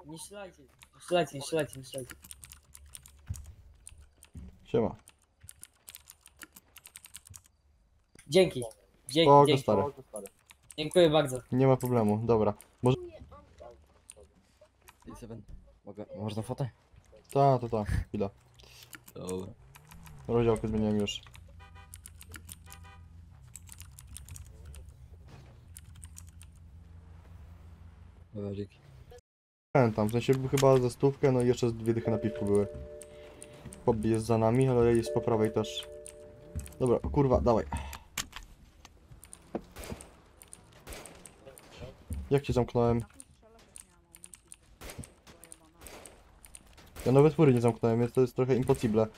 Nie strzelajcie. Nie strzelajcie. Siema. Dzięki. Spoko, Dzięki. stary. Dziękuję bardzo. Nie ma problemu, dobra. Może... Można fotę? Ta, chwila. Dobra. Rozdziałkę zmieniłem już. Dobra, dzięki. Pamiętam, w sensie chyba za 100, no i jeszcze 2 dychy na piwku były. Hobby jest za nami, ale jest po prawej też. Dobra, kurwa, dawaj. Jak cię zamknąłem? Ja nawet fury nie zamknąłem, więc to jest trochę impossible.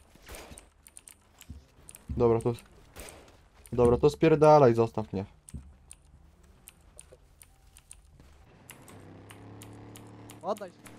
Dobra, to... Dobra, to spierdalaj, zostaw mnie. Oddaj się.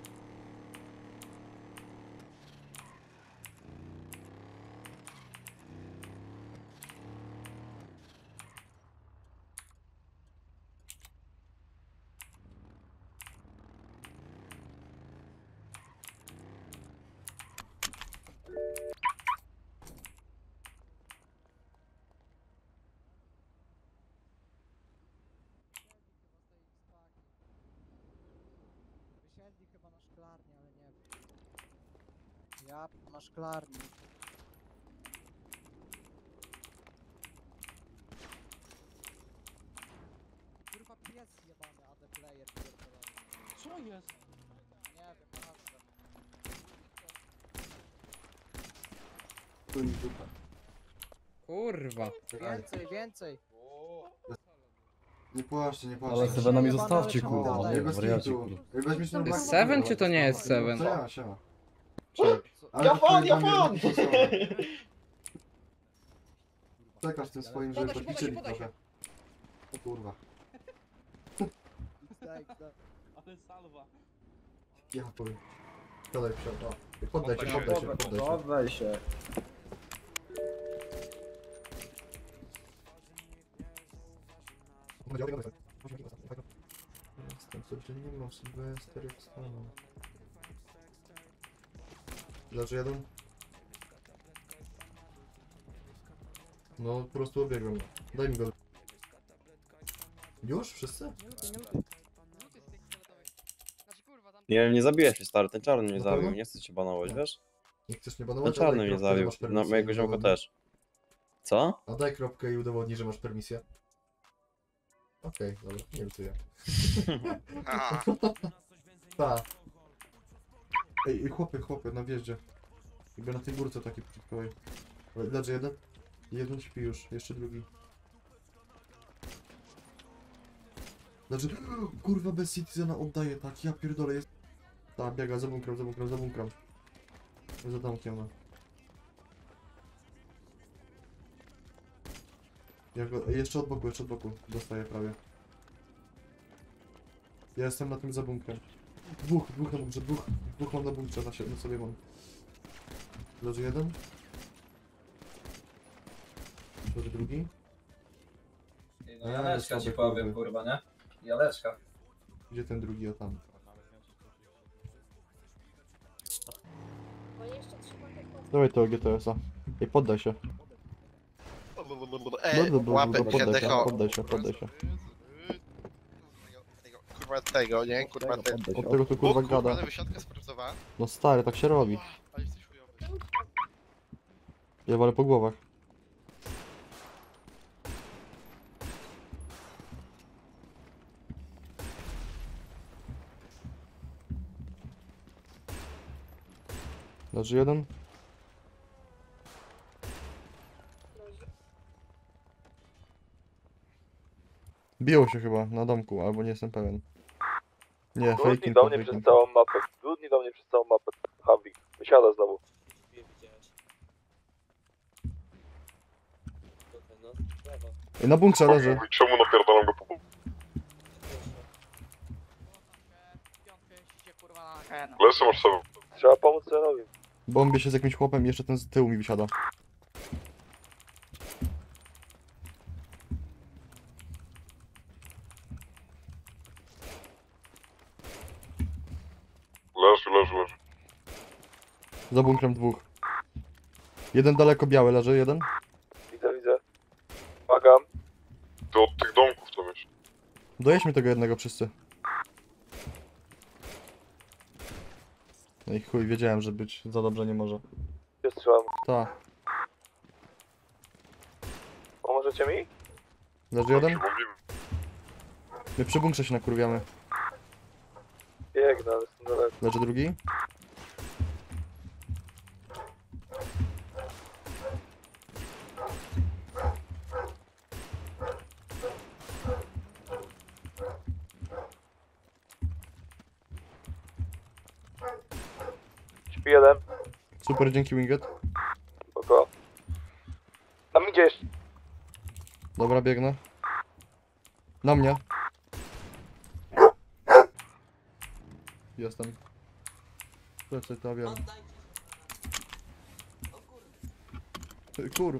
Wysiedli chyba na szklarni, ale nie wiem. Ja na szklarni. Kurwa pies jebany, AD player pierdolony. Co jest? Nie wiem, patrzę. Kurwa. Więcej. Nie płaszcie, nie Ale sobie nami zostawcie, kurwa, No, nie, wariacie, kurwa. To jest Seven czy to nie jest Seven? To ja, siema. Ja fan! Czekasz tym swoim, żeby podliczyli trochę. O kurwa. Ale salwa. Ja powiem. Podaj się, o. Poddaj się. Oddaj się. Jestem codziennie, Sylwester jak stanął. Leży jeden? No po prostu obiegłem. Daj mi go. Już? Wszyscy? Nie wiem, nie zabiłeś mnie, stary, ten czarny mnie Na zabił, pewno? nie chcę cię banować, wiesz? Nie chcesz nie Ten banować? czarny mnie zabił, no, mojego ziomka też. Co? A daj kropkę i udowodnij, że masz permisję. Okej, dobra, nie wiem co ja. Ta. Ej, chłopy, na wjeździe. Jakby na tej górce takiej początkowej. Leży jeden? Jeden śpi już, jeszcze drugi. Znaczy, kurwa bez Citizena oddaje, tak, ja pierdolę jest. Tak, biega, za bunkrem. Za domkiem, no. Ja go, jeszcze od boku, dostaję prawie. Ja jestem na tym za bunkrem. Dwóch na bunkrze, dwóch mam na bunkrze, na sobie mam. Leży jeden. Leży drugi. No Jaleczka ci powiem, kurwa, nie? Jaleczka. Gdzie ten drugi, a tam? Dawaj to GTS-a. Ej, poddaj się. Łapę mi się decho. Poddaj się. Kurwa tego, nie? Kurwa tego. Od tego tu kurwa gada. Ale wysiadkę spracowała. No stary, tak się robi. Ale jesteś chujowy. Ja walę po głowach. Leży jeden. Biją się chyba na domku, albo nie jestem pewien. Nie, faking to faking. mapę. Dudni do mnie przez całą mapę. Havik. Wysiada znowu. Ej, na bunkrze leży. Czemu napierdalam go po Lesy masz sobie. Trzeba pomóc Senowi. Bombię się z jakimś chłopem i jeszcze ten z tyłu mi wysiada. leży. Za bunkrem dwóch. Jeden daleko biały leży, jeden. Widzę. Uwaga. Ty od tych domków tam jeszcze. Dojedźmy tego jednego wszyscy. No i chuj, wiedziałem, że być za dobrze nie może. Gdzie strzelam? Ta. Pomożecie mi? Leży jeden? Mówimy. My przy bunkrze się nakurwiamy. Biegnę, ale jestem daleko. Leży drugi? Śpi jeden. Super, dzięki Winget. Spoko. Tam idziesz. Dobra, biegnę. Na mnie. Jestem. Plecy, to wiem. Kurwa.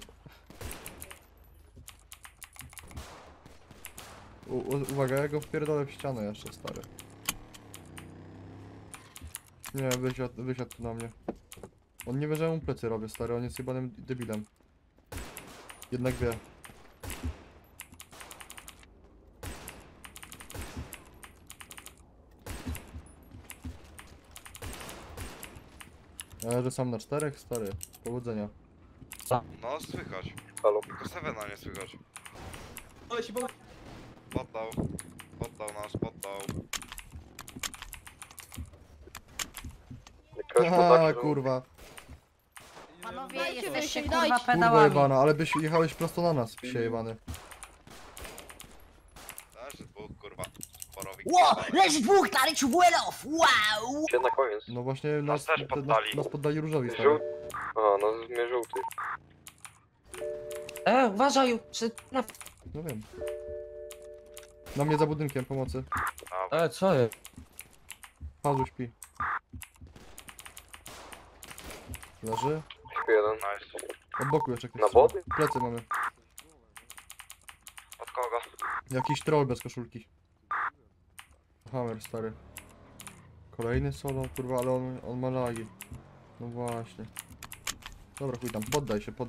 Uwaga, ja go wpierdolę w ścianę jeszcze, stary. Nie, wysiadł tu na mnie. On nie wie, że ja mu plecy robię, stary, on jest jebanym debilem. Jednak wie. Ale że sam na 4, stary. Powodzenia. No, słychać. Halo. Tylko Sevena nie słychać. Ale się bo... Poddał. Poddał. Haha, kurwa. Panowie, jesteście Dajcie, kurwa Kurwa pedałami. jebana, ale byś jechałeś prosto na nas, psie jebany. Leży dwóch, kurwa. Sporowi. Leży dwóch, stary, czubłelow! Wow! Gdzie na koniec? No właśnie nas też poddali. nas poddali różowi, stary. Aha, no mnie żółty. Uważaj, No wiem. Na mnie za budynkiem, pomocy. Co jest? Pazu śpi. Leży. Śpi jeden. Nice. Od boku jeszcze ktoś Na strzela. wody? Plecy mamy. Od kogo? Jakiś troll bez koszulki. Hammer, stary. Kolejny solo, kurwa, ale on ma lagi. No właśnie. Dobra, chuj tam, poddaj się.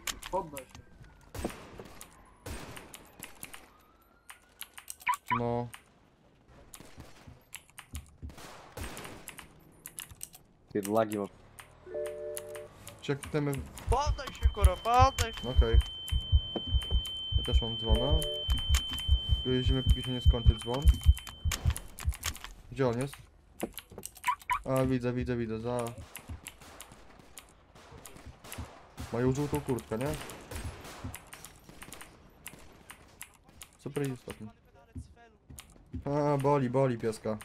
No. Lagi mam. Ciekniemy. Poddaj się, kurwa, poddaj się. Okej. Ja też mam dzwona. Jeździmy, póki się nie skończy dzwon. Gdzie on jest? A, widzę, za... Mają żółtą kurtkę, nie? Super jest ostatni. A, boli pieska.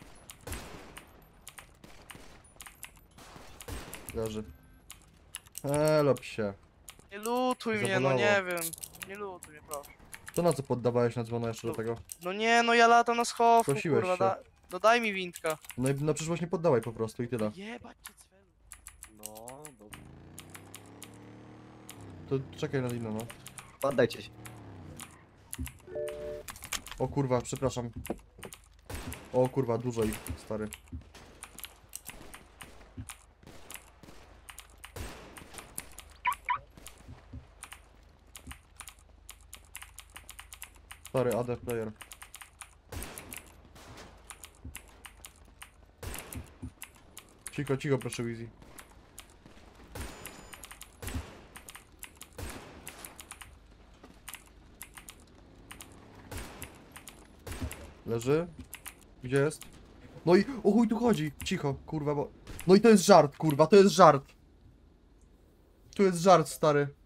Leży. Lop się. Nie lutuj mnie, Zabolało. no nie wiem. Nie lutuj mnie, proszę. To na co poddawałeś na dzwona jeszcze do tego? No nie, no ja latam na schowku, Prosiłeś kurwa, się. no daj mi windka. No i na przyszłość nie poddawaj po prostu i tyle. Jebać cię cwelu. No, dobra. To czekaj na inną, no. Poddajcie się. O kurwa, przepraszam. O kurwa, dużo ich, stary. Stary AD player. Cicho, proszę Easy. Leży? Gdzie jest? No i o chuj tu chodzi! Cicho, kurwa, bo... No i to jest żart, kurwa, to jest żart! Tu jest żart, stary.